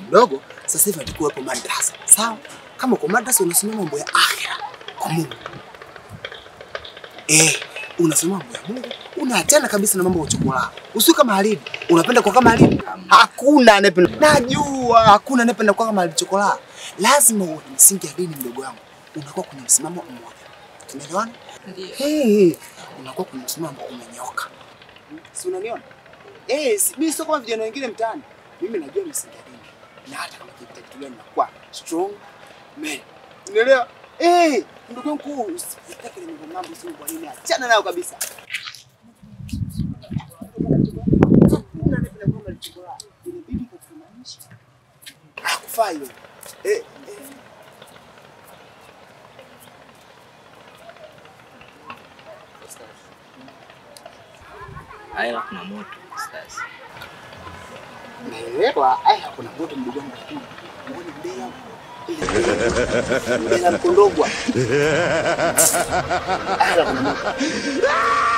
mdogo, sasa hivi atakuwa hapo madrasa. Sawa? Kama kwa madrasa unasoma mambo ya akhera kwa Mungu. Unasoma mambo ya Mungu, unaachana kabisa na mambo ya uchokola. Usiwe kama Halidi. Unapenda kwa kama Halidi? Hakuna anayependa. Najua hakuna anayependa kwa kama Halidi chokola. Lazima uwe na msingi ya dini mdogo wangu. Unakuwa kwenye msimamo mmoja. Tumeelewana? Ndio. Unakuwa kwenye msimamo umenyoka. Si unaniona? Mimi sio kama vijana wengine mtaani. Mimi najua msingi ya dini. Na hata kama kitu gani nakuwa strong man. Unaelewa? Ndugu yangu usitake ile mambo sio kwa nini? Achana nayo kabisa. Hakufai wewe. Haya kuna moto sasa. Naelewa, kuna moto mdogo wangu tu. Mbona mbea? Mbea mkondogwa. Kuna moto.